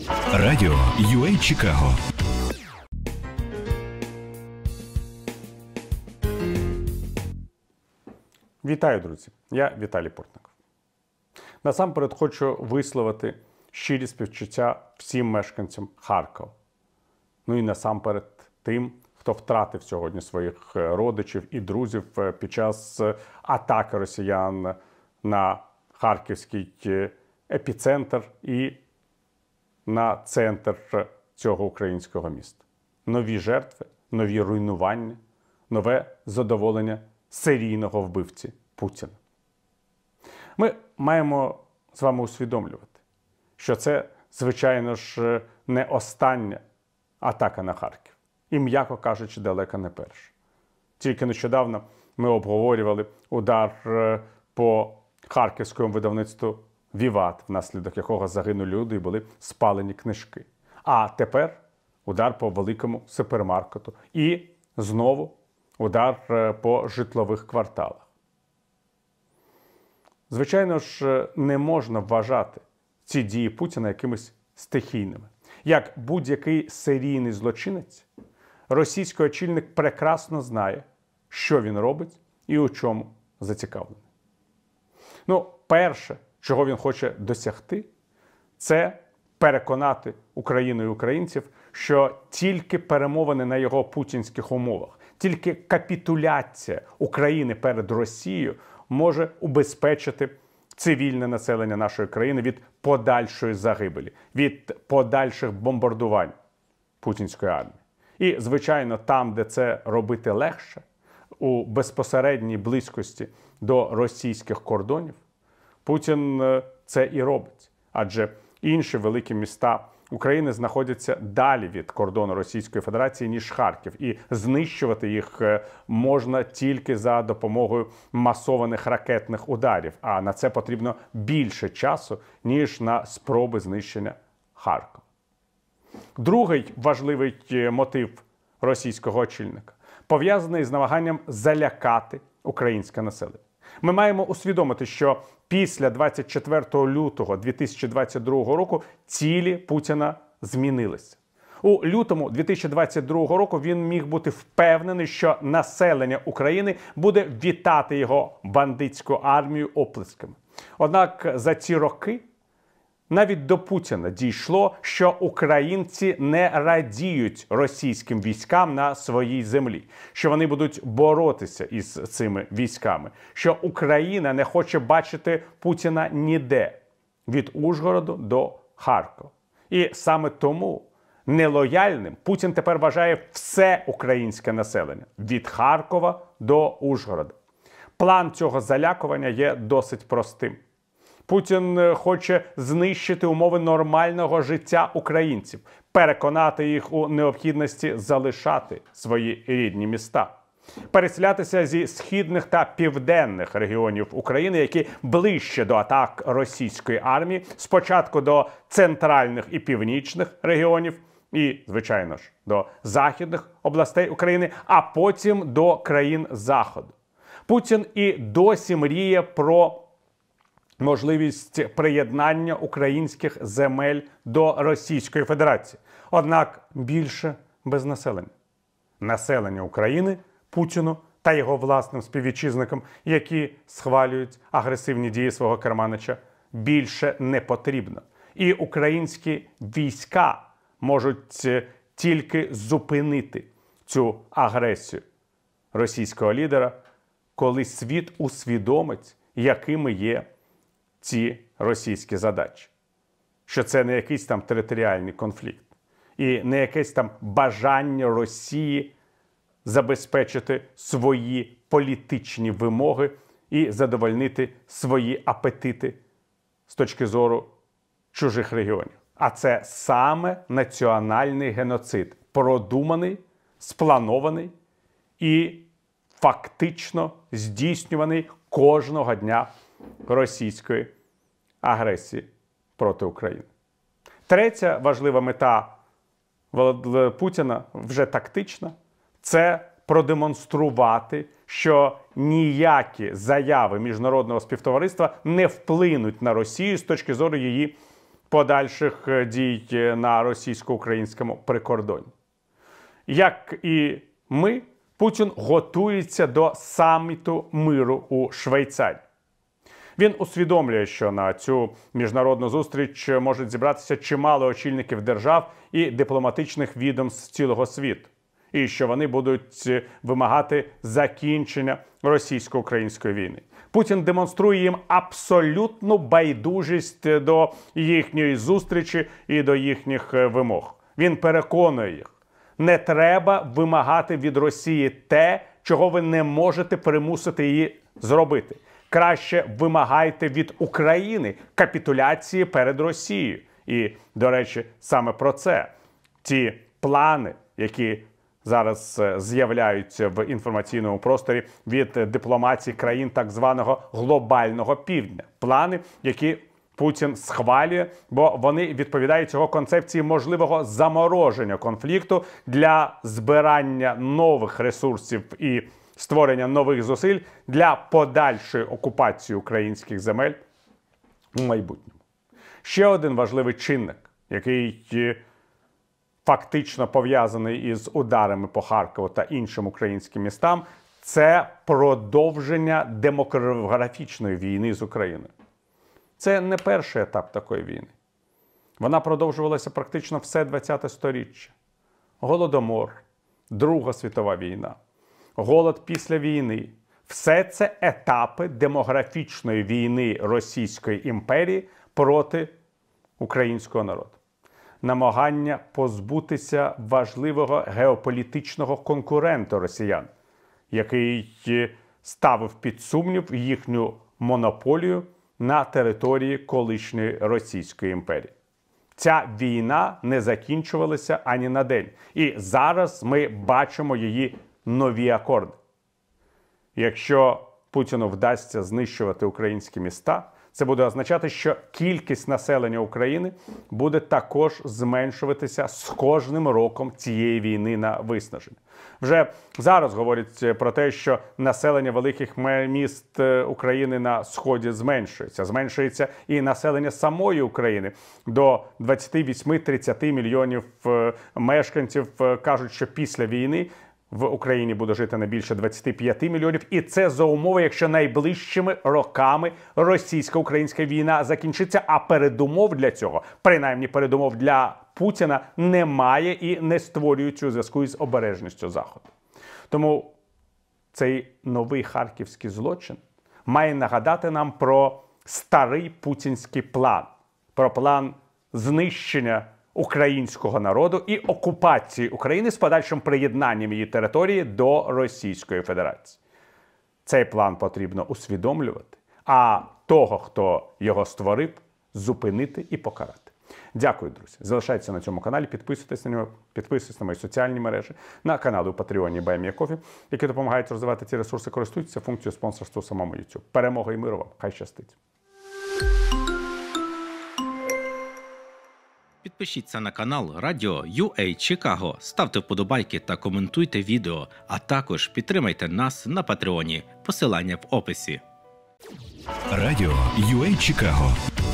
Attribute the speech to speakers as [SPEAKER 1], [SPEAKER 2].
[SPEAKER 1] Радіо UA Чикаго.
[SPEAKER 2] Вітаю, друзі! Я Віталій Портников. Насамперед хочу висловити щирі співчуття всім мешканцям Харкова. Ну і насамперед тим, хто втратив сьогодні своїх родичів і друзів під час атаки росіян на харківський епіцентр і на центр цього українського міста. Нові жертви, нові руйнування, нове задоволення серійного вбивці Путіна. Ми маємо з вами усвідомлювати, що це, звичайно ж, не остання атака на Харків. І, м'яко кажучи, далеко не перша. Тільки нещодавно ми обговорювали удар по харківському видавництву «Віват», внаслідок якого загинули люди і були спалені книжки. А тепер удар по великому супермаркету. І знову удар по житлових кварталах. Звичайно ж, не можна вважати ці дії Путіна якимись стихійними. Як будь-який серійний злочинець, російський очільник прекрасно знає, що він робить і у чому зацікавлений. Перше, чого він хоче досягти, це переконати Україну і українців, що тільки перемовини на його путінських умовах, тільки капітуляція України перед Росією може убезпечити цивільне населення нашої країни від подальшої загибелі, від подальших бомбардувань путінської армії. І, звичайно, там, де це робити легше, у безпосередній близькості до російських кордонів, Путін це і робить. Адже інші великі міста України знаходяться далі від кордону Російської Федерації, ніж Харків. І знищувати їх можна тільки за допомогою масованих ракетних ударів. А на це потрібно більше часу, ніж на спроби знищення Харкова. Другий важливий мотив російського очільника пов'язаний з намаганням залякати українське населення. Ми маємо усвідомити, що після 24 лютого 2022 року цілі Путіна змінилися. У лютому 2022 року він міг бути впевнений, що населення України буде вітати його бандитську армію оплесками. Однак за ці роки навіть до Путіна дійшло, що українці не радіють російським військам на своїй землі, що вони будуть боротися із цими військами, що Україна не хоче бачити Путіна ніде, від Ужгороду до Харкова. І саме тому нелояльним Путін тепер вважає все українське населення, від Харкова до Ужгорода. План цього залякування є досить простим. Путін хоче знищити умови нормального життя українців, переконати їх у необхідності залишати свої рідні міста, переселятися зі східних та південних регіонів України, які ближче до атак російської армії, спочатку до центральних і північних регіонів, і, звичайно ж, до західних областей України, а потім до країн Заходу. Путін і досі мріє про можливість приєднання українських земель до Російської Федерації. Однак більше без населення. Населення України Путіну та його власним співвітчизникам, які схвалюють агресивні дії свого керманича, більше не потрібно. І українські війська можуть тільки зупинити цю агресію російського лідера, коли світ усвідомить, якими є ці російські задачі. Що це не якийсь там територіальний конфлікт. І не якесь там бажання Росії забезпечити свої політичні вимоги і задовольнити свої апетити з точки зору чужих регіонів. А це саме національний геноцид. Продуманий, спланований і фактично здійснюваний кожного дня російської агресії проти України. Третя важлива мета Путіна, вже тактична, це продемонструвати, що ніякі заяви міжнародного співтовариства не вплинуть на Росію з точки зору її подальших дій на російсько-українському прикордоні. Як і ми, Путін готується до саміту миру у Швейцарії. Він усвідомлює, що на цю міжнародну зустріч можуть зібратися чимало очільників держав і дипломатичних відомств цілого світу. І що вони будуть вимагати закінчення російсько-української війни. Путін демонструє їм абсолютну байдужість до їхньої зустрічі і до їхніх вимог. Він переконує їх: не треба вимагати від Росії те, чого ви не можете примусити її зробити. Краще вимагайте від України капітуляції перед Росією. І, до речі, саме про це ті плани, які зараз з'являються в інформаційному просторі від дипломатії країн так званого глобального півдня. Плани, які Путін схвалює, бо вони відповідають його концепції можливого замороження конфлікту для збирання нових ресурсів і створення нових зусиль для подальшої окупації українських земель у майбутньому. Ще один важливий чинник, який фактично пов'язаний із ударами по Харкову та іншим українським містам, це продовження демографічної війни з Україною. Це не перший етап такої війни. Вона продовжувалася практично все ХХ сторіччя. Голодомор, Друга світова війна, голод після війни – все це етапи демографічної війни Російської імперії проти українського народу. Намагання позбутися важливого геополітичного конкурента росіян, який ставив під сумнів їхню монополію на території колишньої Російської імперії. Ця війна не закінчувалася ані на день. І зараз ми бачимо її нові акорди. Якщо Путіну вдасться знищувати українські міста, це буде означати, що кількість населення України буде також зменшуватися з кожним роком цієї війни на виснаження. Вже зараз говорять про те, що населення великих міст України на Сході зменшується. Зменшується і населення самої України. До 28-30 мільйонів мешканців кажуть, що після війни в Україні буде жити не більше 25 мільйонів. І це за умови, якщо найближчими роками російсько-українська війна закінчиться. А передумов для цього, принаймні передумов для Путіна, немає і не створюються у зв'язку із обережністю Заходу. Тому цей новий харківський злочин має нагадати нам про старий путінський план. Про план знищення українського народу і окупації України з подальшим приєднанням її території до Російської Федерації. Цей план потрібно усвідомлювати, а того, хто його створив, зупинити і покарати. Дякую, друзі. Залишайтеся на цьому каналі, підписуйтесь на нього, підписуйтесь на мої соціальні мережі, на канали у Патреоні і BuyMeACoffee, які допомагають розвивати ці ресурси, користуйтеся функцією спонсорства у самому YouTube. Перемоги і миру вам. Хай щастить.
[SPEAKER 3] Підпишіться на канал Радіо UA Чикаго, ставте вподобайки та коментуйте відео, а також підтримайте нас на Патреоні. Посилання в описі.
[SPEAKER 1] Радіо UA Чикаго.